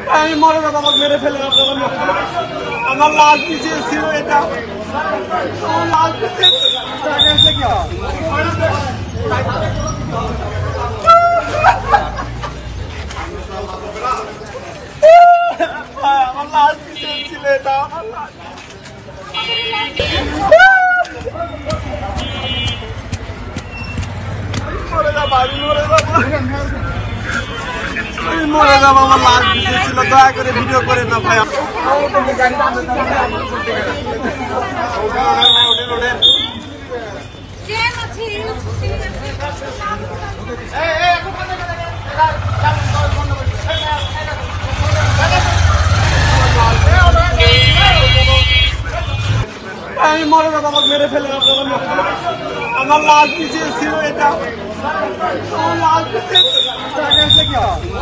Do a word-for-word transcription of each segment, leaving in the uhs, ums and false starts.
আমি মরে যাবো, আমাকে মেরে ফেলে আমার লাল পিছিয়ে ছিল এটা লাল পিছিয়ে কি আমার লাল পিছিয়ে ছিল এটা মরে যাবো আমি মরে যাবো মরে যাবো আমার লাল পিছিয়ে ছিল দয়া করে ভিডিও করে না ভাই আমি মরে যাবো আমাকে মেরে ফেলে আমার লাল পিছিয়ে ছিল এটা লাল পিছিয়ে কি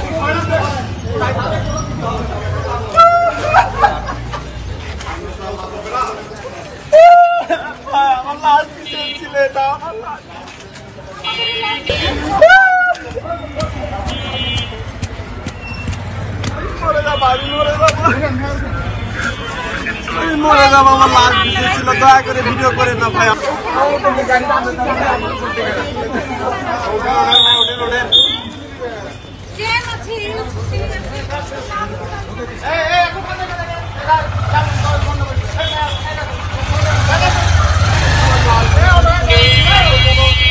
আমার লাল পিছিয়ে ছিল এটা মরে যাবো আমি মরে যাবো মরে যাবো আমার লাল পিছিয়ে ছিল দয়া করে ভিডিও করে না ভাই Hey,